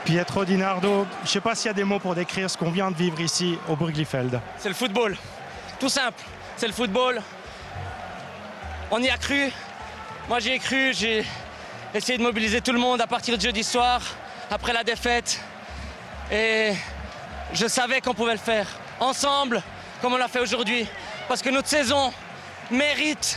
Pietro Di Nardo, je ne sais pas s'il y a des mots pour décrire ce qu'on vient de vivre ici au Brugli-Feld. C'est le football, tout simple, c'est le football. On y a cru, moi j'y ai cru, j'ai essayé de mobiliser tout le monde à partir de jeudi soir, après la défaite. Et je savais qu'on pouvait le faire, ensemble, comme on l'a fait aujourd'hui. Parce que notre saison mérite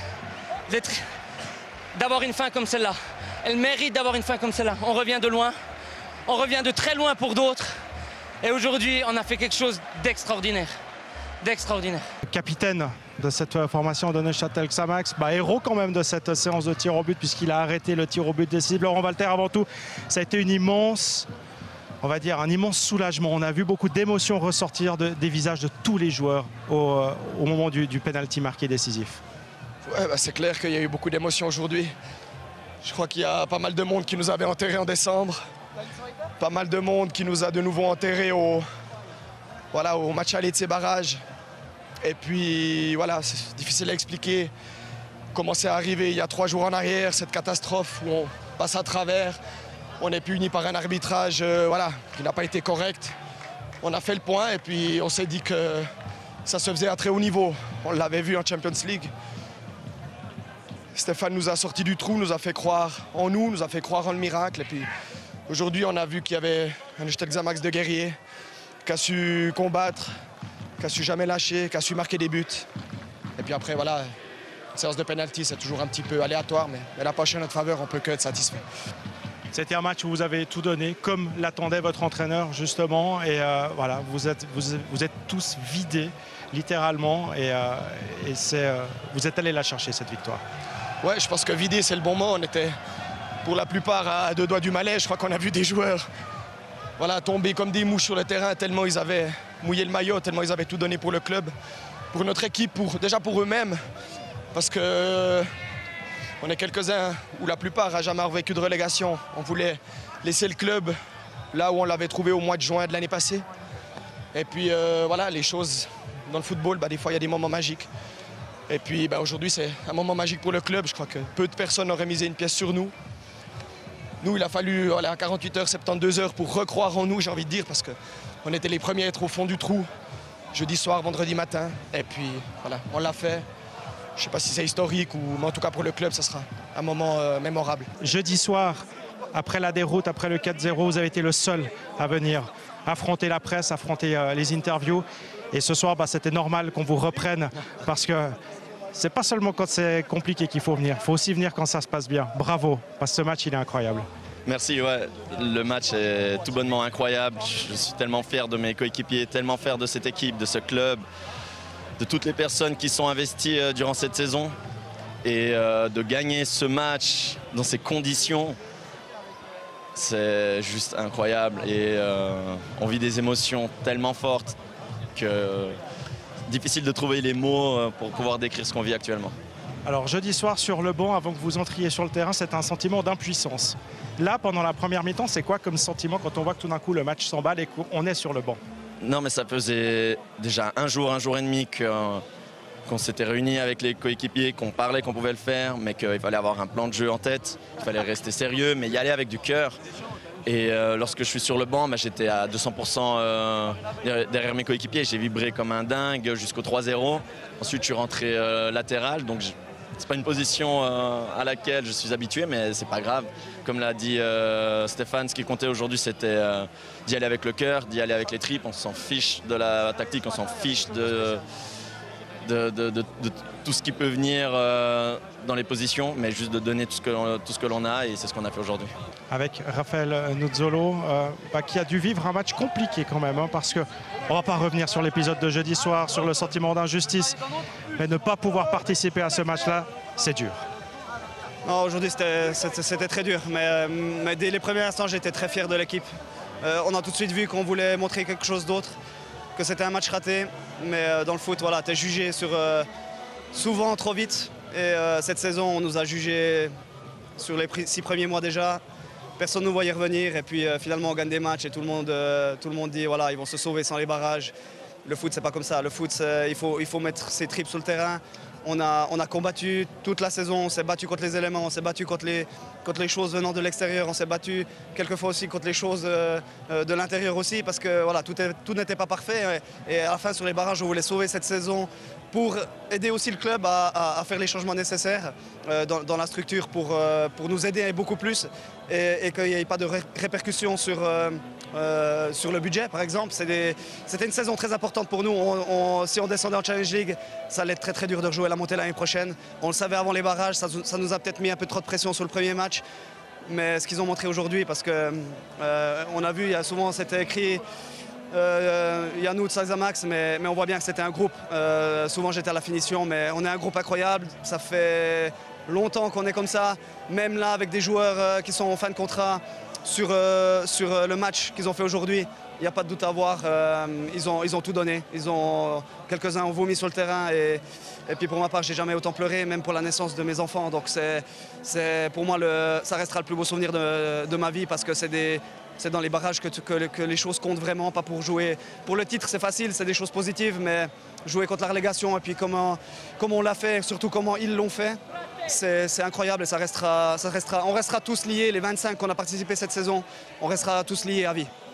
d'avoir une fin comme celle-là. Elle mérite d'avoir une fin comme celle-là. On revient de loin. On revient de très loin pour d'autres. Et aujourd'hui, on a fait quelque chose d'extraordinaire. D'extraordinaire. Capitaine de cette formation de Neuchâtel Xamax, héros quand même de cette séance de tir au but puisqu'il a arrêté le tir au but décisif. Laurent Walter, avant tout, ça a été une immense, on va dire, un immense soulagement. On a vu beaucoup d'émotions ressortir des visages de tous les joueurs au moment du penalty marqué décisif. Ouais, c'est clair qu'il y a eu beaucoup d'émotions aujourd'hui. Je crois qu'il y a pas mal de monde qui nous avait enterrés en décembre. Pas mal de monde qui nous a de nouveau enterrés au match aller de ces barrages. Et puis voilà, c'est difficile à expliquer comment c'est arrivé il y a 3 jours en arrière, cette catastrophe où on passe à travers. On est puni par un arbitrage qui n'a pas été correct. On a fait le point et puis on s'est dit que ça se faisait à très haut niveau. On l'avait vu en Champions League. Stéphane nous a sorti du trou, nous a fait croire en nous a fait croire en le miracle. Et puis aujourd'hui, on a vu qu'il y avait un Neuchâtel Xamax de guerrier qui a su combattre, qui a su jamais lâcher, qui a su marquer des buts. Et puis après, voilà, une séance de penalty, c'est toujours un petit peu aléatoire, mais la poche en notre faveur, on peut que être satisfait. C'était un match où vous avez tout donné, comme l'attendait votre entraîneur, justement. Et voilà, vous êtes tous vidés, littéralement. Et vous êtes allés la chercher, cette victoire. Ouais, je pense que vider, c'est le bon mot. On était, pour la plupart, à 2 doigts du malaise. Je crois qu'on a vu des joueurs tomber comme des mouches sur le terrain, tellement ils avaient mouillé le maillot, tellement ils avaient tout donné pour le club, pour notre équipe, déjà pour eux-mêmes. Parce que on est quelques-uns, ou la plupart, à jamais avoir vécu de relégation. On voulait laisser le club là où on l'avait trouvé au mois de juin de l'année passée. Et puis les choses dans le football, des fois il y a des moments magiques. Et puis aujourd'hui c'est un moment magique pour le club. Je crois que peu de personnes auraient misé une pièce sur nous. Nous, il a fallu 48 heures, 72 heures pour recroire en nous, j'ai envie de dire, parce qu'on était les premiers à être au fond du trou, jeudi soir, vendredi matin. Et puis voilà, on l'a fait. Je ne sais pas si c'est historique, mais en tout cas pour le club, ça sera un moment mémorable. Jeudi soir, après la déroute, après le 4-0, vous avez été le seul à venir affronter la presse, affronter les interviews. Et ce soir, c'était normal qu'on vous reprenne parce que c'est pas seulement quand c'est compliqué qu'il faut venir. Il faut aussi venir quand ça se passe bien. Bravo, parce que ce match, il est incroyable. Merci, ouais. Le match est tout bonnement incroyable. Je suis tellement fier de mes coéquipiers, tellement fier de cette équipe, de ce club, de toutes les personnes qui sont investies durant cette saison. Et de gagner ce match dans ces conditions, c'est juste incroyable. Et on vit des émotions tellement fortes que difficile de trouver les mots pour pouvoir décrire ce qu'on vit actuellement. Alors jeudi soir sur le banc, avant que vous entriez sur le terrain, c'est un sentiment d'impuissance. Là, pendant la première mi-temps, c'est quoi comme sentiment quand on voit que tout d'un coup le match s'emballe et qu'on est sur le banc? Non, mais ça faisait déjà un jour et demi qu'on s'était réunis avec les coéquipiers, qu'on parlait qu'on pouvait le faire, mais qu'il fallait avoir un plan de jeu en tête, il fallait rester sérieux, mais y aller avec du cœur. Et lorsque je suis sur le banc, j'étais à 200% derrière mes coéquipiers. J'ai vibré comme un dingue jusqu'au 3-0. Ensuite, je suis rentré latéral. Donc, c'est pas une position à laquelle je suis habitué, mais c'est pas grave. Comme l'a dit Stéphane, ce qui comptait aujourd'hui, c'était d'y aller avec le cœur, d'y aller avec les tripes. On s'en fiche de la tactique, on s'en fiche de tout ce qui peut venir dans les positions, mais juste de donner tout ce que l'on a, et c'est ce qu'on a fait aujourd'hui. Avec Raphaël Nuzzolo, qui a dû vivre un match compliqué quand même, parce qu'on ne va pas revenir sur l'épisode de jeudi soir, sur le sentiment d'injustice, mais ne pas pouvoir participer à ce match-là, c'est dur. Non, aujourd'hui c'était très dur, mais dès les premiers instants, j'étais très fier de l'équipe. On a tout de suite vu qu'on voulait montrer quelque chose d'autre, que c'était un match raté, mais dans le foot, tu es jugé souvent trop vite. Et cette saison, on nous a jugés sur les 6 premiers mois déjà. Personne ne nous voyait revenir, et puis finalement on gagne des matchs et tout le monde dit ils vont se sauver sans les barrages. Le foot, c'est pas comme ça. Le foot, il faut mettre ses tripes sur le terrain. On a combattu toute la saison, on s'est battu contre les éléments, on s'est battu contre contre les choses venant de l'extérieur, on s'est battu quelquefois aussi contre les choses de l'intérieur aussi, parce que voilà, tout n'était pas parfait. Et à la fin, sur les barrages, on voulait sauver cette saison pour aider aussi le club à faire les changements nécessaires dans la structure pour nous aider beaucoup plus et qu'il n'y ait pas de répercussions sur le budget, par exemple. C'était une saison très importante pour nous. Si on descendait en Challenge League, ça allait être très très dur de rejouer la montée l'année prochaine. On le savait avant les barrages, ça nous a peut-être mis un peu trop de pression sur le premier match. Mais ce qu'ils ont montré aujourd'hui, parce qu'on a vu, il y a souvent c'était écrit Yannou, Xamax, mais on voit bien que c'était un groupe. Souvent j'étais à la finition, mais on est un groupe incroyable. Ça fait longtemps qu'on est comme ça, même là avec des joueurs qui sont en fin de contrat sur le match qu'ils ont fait aujourd'hui. Il n'y a pas de doute à avoir, ils ont tout donné. Quelques-uns ont vomi sur le terrain et puis pour ma part, j'ai jamais autant pleuré, même pour la naissance de mes enfants. Donc pour moi, ça restera le plus beau souvenir de ma vie parce que c'est dans les barrages que les choses comptent vraiment, pas pour jouer. Pour le titre, c'est facile, c'est des choses positives, mais jouer contre la relégation et puis comment on l'a fait, surtout comment ils l'ont fait, c'est incroyable et on restera tous liés, les 25 qu'on a participé cette saison, on restera tous liés à vie.